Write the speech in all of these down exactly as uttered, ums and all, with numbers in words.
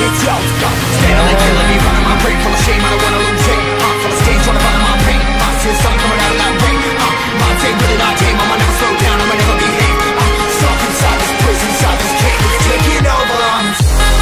it's yours. Go, stand on it, killing me, running my brain full of shame. I don't wanna lose it. Uh, full of stage, trying to follow my pain. I see the sun coming out of that rain. Uh, my day really not tame. I'ma never slow down. I'ma never behave. Uh, stuck inside this prison, inside this cage. It's taking over. I'm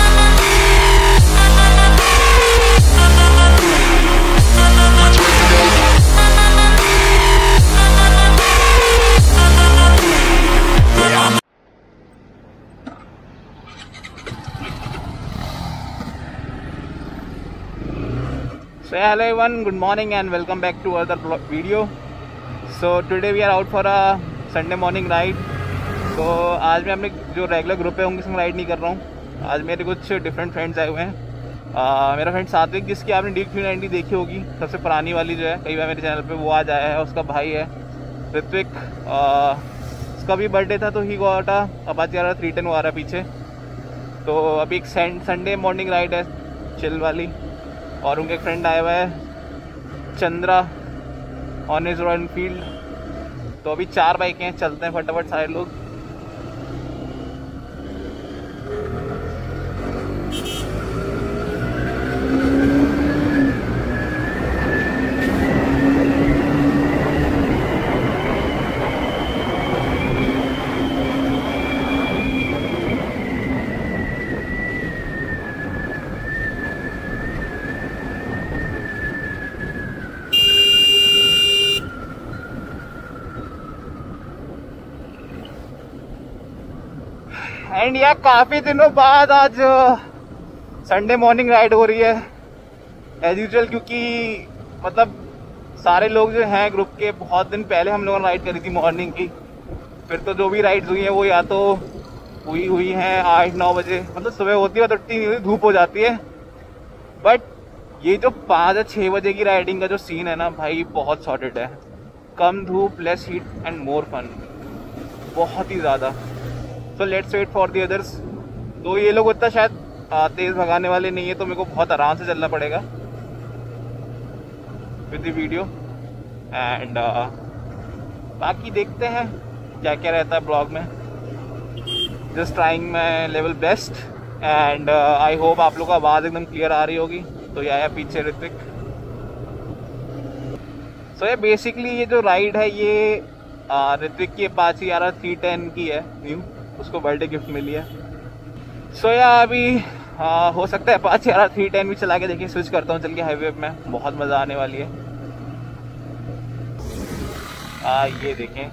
So hello everyone, good morning and welcome back to another video. So today we are out for a Sunday morning ride. So आज मैं अपने जो regular group है उनके संग ride नहीं कर रहा हूँ. आज मेरे कुछ डिफरेंट फ्रेंड्स आए हुए हैं. uh, मेरा फ्रेंड सात्विक, जिसकी आपने डी थ्री नाइंटी देखी होगी, सबसे पुरानी वाली जो है, कई बार मेरे चैनल पे, वो आज आया है. उसका भाई है ऋत्विक, uh, उसका भी बर्थडे था तो ही got a Apache RR three ten टेन वो आ रहा है पीछे. तो अभी एक संडे मॉर्निंग राइड है चिल वाली. और उनके फ्रेंड आया हुआ है Chandra on his Royal Enfield. तो अभी चार बाइकें हैं, चलते हैं फटाफट सारे लोग. एंड यार काफ़ी दिनों बाद आज संडे मॉर्निंग राइड हो रही है एज यूजुअल, क्योंकि मतलब सारे लोग जो हैं ग्रुप के, बहुत दिन पहले हम लोगों ने राइड करी थी मॉर्निंग की. फिर तो जो भी राइड्स हुई हैं वो या तो हुई हुई हैं आठ नौ बजे, मतलब सुबह होती है तो उतनी नहीं होती, धूप हो जाती है. बट ये जो पाँच या छः बजे की राइडिंग का जो सीन है ना भाई, बहुत सॉर्टेड है. कम धूप, less heat and more fun, बहुत ही ज़्यादा. So let's wait for the others. तो ये लोग उतना शायद तेज़ भगाने वाले नहीं है, तो मेरे को बहुत आराम से चलना पड़ेगा विद द वीडियो. एंड बाकी देखते हैं क्या क्या रहता है ब्लॉग में. Just trying my level best and I hope आप लोग को आवाज़ एकदम क्लियर आ रही होगी. तो ये आया पीछे ऋत्विक. सो ये बेसिकली ये जो राइड है ये ऋत्विक की अपाची आर आर थ्री टेन की है न्यू, उसको बर्थडे गिफ्ट मिली है. सो या अभी आ, हो सकता है अपाची आर आर थ्री टेन भी चला के देखिए, स्विच करता हूँ चल के हाईवे में, बहुत मज़ा आने वाली है. आ, ये देखें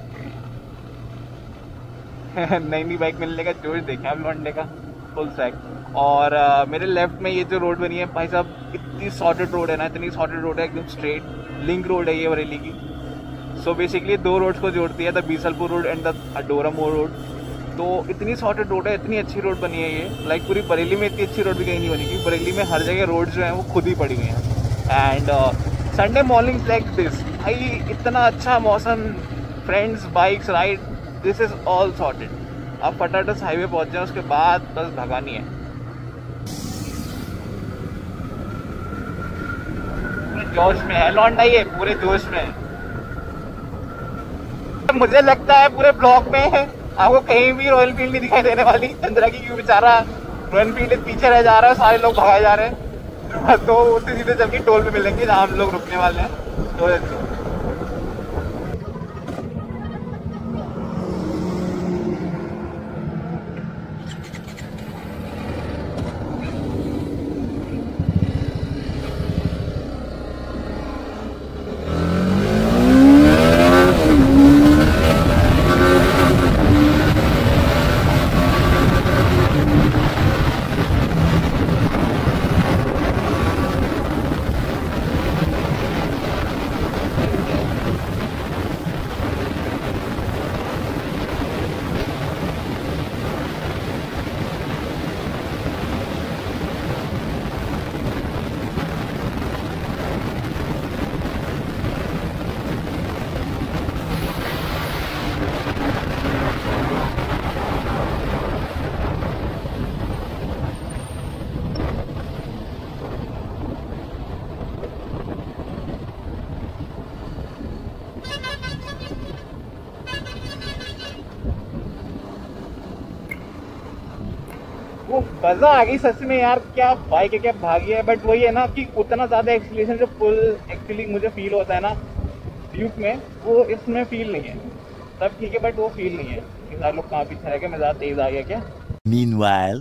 नई नई बाइक मिलने का जोश देखें आप लौंडे का, फुल सैक. और आ, मेरे लेफ्ट में ये जो रोड बनी है भाई साहब, इतनी सॉर्टेड रोड है ना, इतनी सॉर्टेड रोड है, एकदम स्ट्रेट लिंक रोड है ये बरेली की. सो so बेसिकली दो रोड्स को जोड़ती है, the Bisalpur road and the अडोरामोर रोड. तो इतनी सॉर्टेड रोड है, इतनी अच्छी रोड बनी है ये. लाइक पूरी बरेली में इतनी अच्छी रोड भी कहीं नहीं बनी, क्योंकि बरेली में हर जगह रोड जो हैं वो खुद ही पड़ी हुई हैं. And Sunday morning like this भाई, इतना अच्छा मौसम, friends, bikes, ride, this is all sorted. आप फटाफट हाईवे पहुँच जाए, उसके बाद बस भगानी है. पूरे जोश में है लौंडा, ये पूरे जोश में है. मुझे लगता है पूरे ब्लॉक में है आपको कहीं भी रॉयल एनफील्ड नहीं दिखाई देने वाली. चंद्रा की क्यों बेचारा रॉयल एनफील्ड पीछे रह जा रहा है, सारे लोग भगाए जा रहे हैं. तो उससे सीधे चल के टोल पे मिलेंगे जहाँ हम लोग रुकने वाले हैं. तो मजा आ गई सच में यार, क्या बाइक है क्या भागी है। बट वही है ना कि उतना ज़्यादा एक्सीलरेशन जो पुल एक्चुअली मुझे फील होता है ना ड्यूक में, वो इसमें फील नहीं है। सब ठीक है बट वो फील नहीं है कि सारे लोग कहाँ पीछे रह गए, मैं ज़्यादा तेज आ गया क्या। Meanwhile,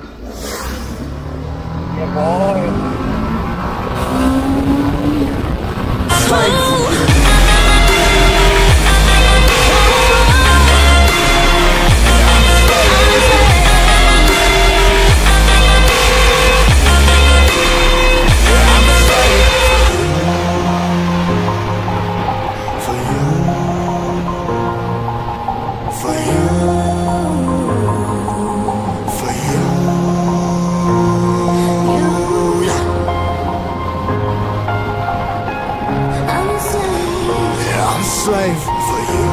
slave for you.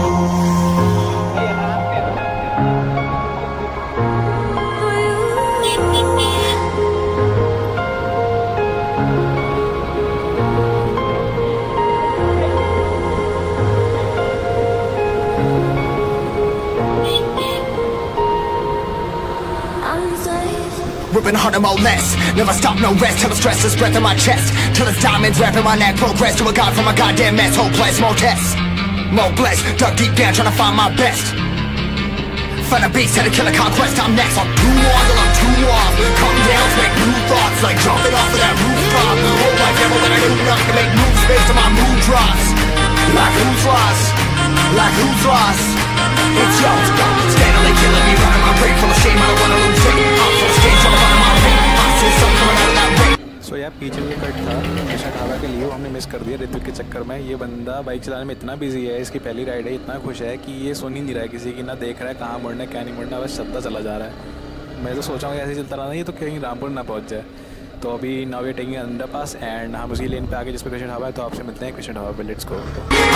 Ripping harder, more less. Never stop, no rest. Till the stress is breath in my chest. Till it's diamonds wrapping my neck. Progress to a god from a goddamn mess. Hopeless, more tests, more blessed. Dug deep down, trying to find my best. Find a beast, had to kill a conquest. I'm next. I'm too on till I'm too off. Come down to make new thoughts, like jumping off of that rooftop. Oh my devil, that I knew nothing to make moves based on my mood drops. Like who's lost? Like who's lost? It's yours, steadily killing me, running my brain full of shame. I don't wanna lose it. I'm full of stage, trying to run my pain. I see something coming out of that rain. सो यार पीछे जो cut था निशा ढाबा के लिए हमने miss कर दिया ऋत्विक के चक्कर में। ये बंदा बाइक चलाने में इतना बिजी है, इसकी पहली राइड है, इतना खुश है कि ये सुन ही नहीं रहा है किसी की, ना देख रहा है कहाँ मुड़ना है क्या नहीं मुड़ना, बस चलता चला जा रहा है। मैं तो सोचा हूँ ऐसे चलता रहा ये तो कहीं रामपुर ना पहुँच जाए। तो अभी now we taking underpass and हम उसी लेन पे आगे जिस पे कृष्ण ढाबा है, तो आपसे मिलते हैं कृष्ण ढाबा पे। Let's go.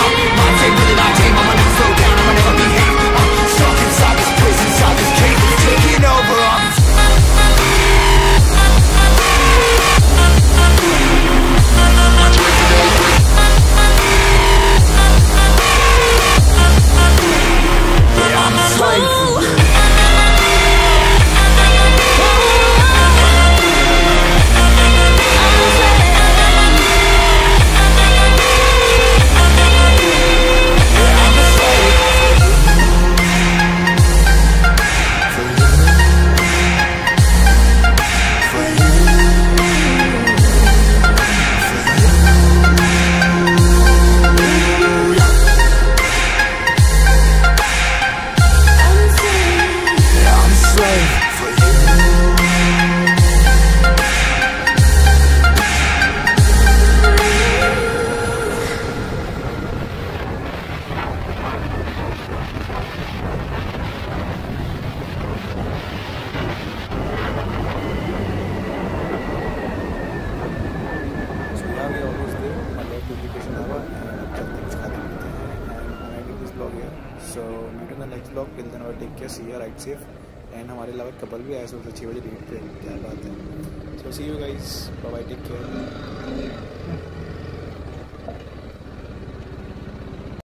Next blog till then और take care, see you, ride safe. And हमारे अलावा कपल भी आए सुबह छः बजे डेट पे, क्या बात है। So see you guys, bye bye, take care.